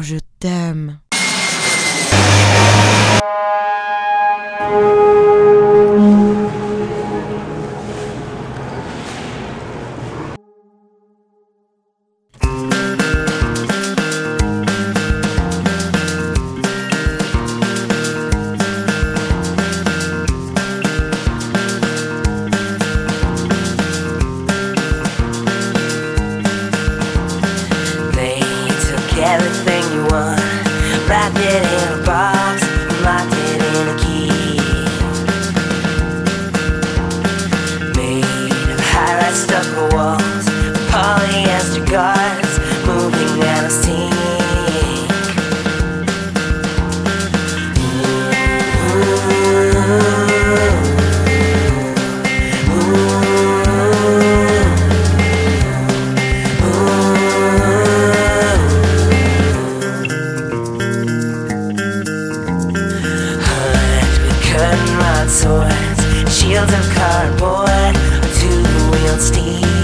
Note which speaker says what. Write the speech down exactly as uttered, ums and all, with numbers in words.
Speaker 1: je t'aime.
Speaker 2: Everything you want, wrapped it in a box, locked it in a key. Made of high-rise stucco walls, polyester guards, moving out of steam. Swords, shields of cardboard, a two-wheeled steed.